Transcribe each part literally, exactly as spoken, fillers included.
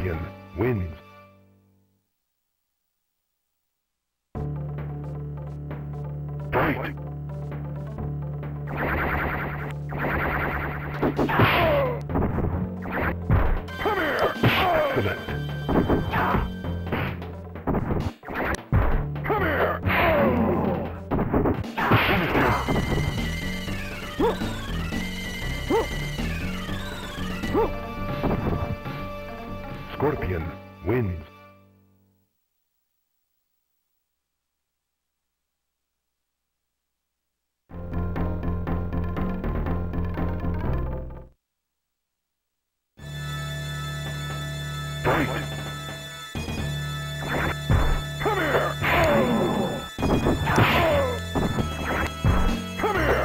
Scorpion wins. Fight! Come here! Excellent! Come here! Finish him! Scorpion wins. Fight! Come here! Come here!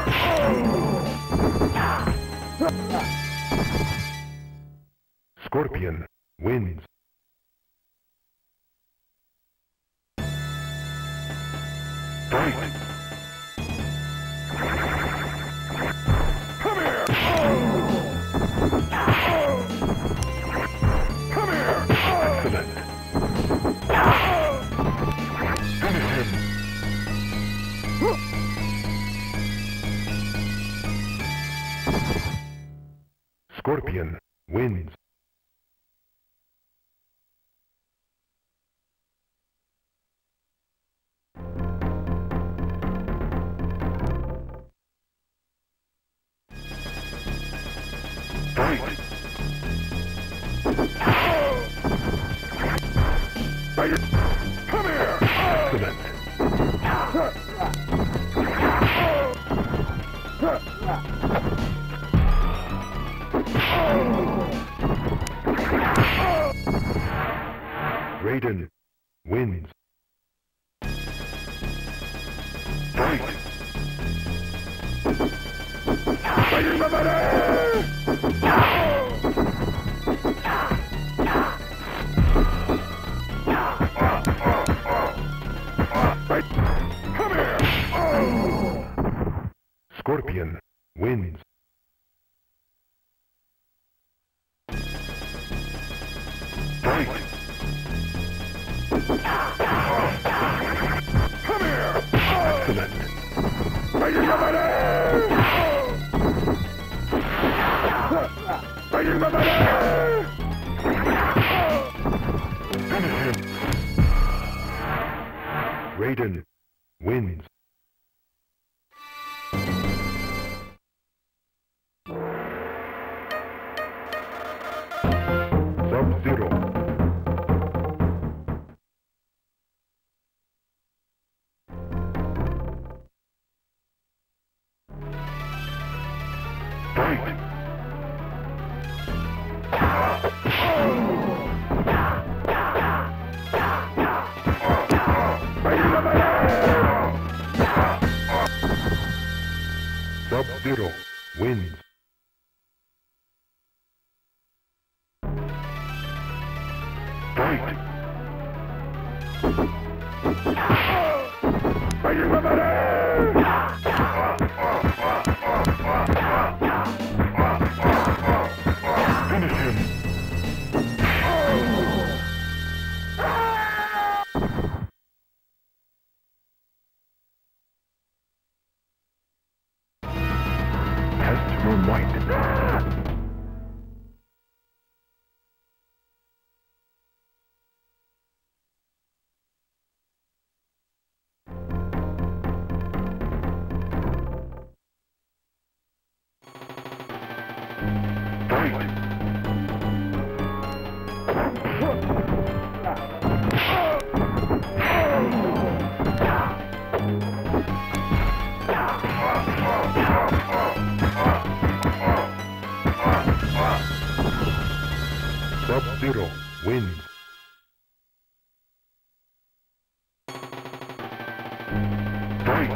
Scorpion wins. Fight! Come here! Come here! Excellent! Finish him! Scorpion wins. Fight! Fighter! Come here! Excellent! Raiden wins. Fight! Fighter somebody! Fight! Come here! Scorpion wins. Fight! Come here! Excellent! Fighter somebody! Fighter somebody! Finish him! Raiden wins. Sub-Zero. Fight! Sub-Zero wins. Fight! Fighter somebody! Finish him! Test your might. Sub-Zero wins. Fight!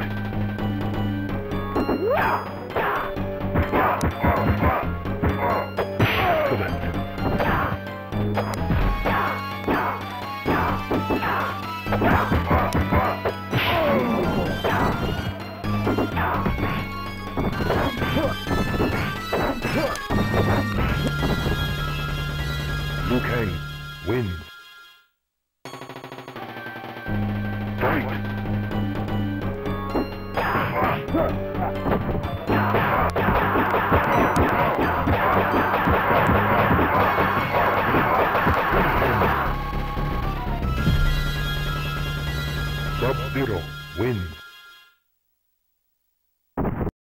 Excellent! Liu Kang wins. Fight! Sub-Zero wins.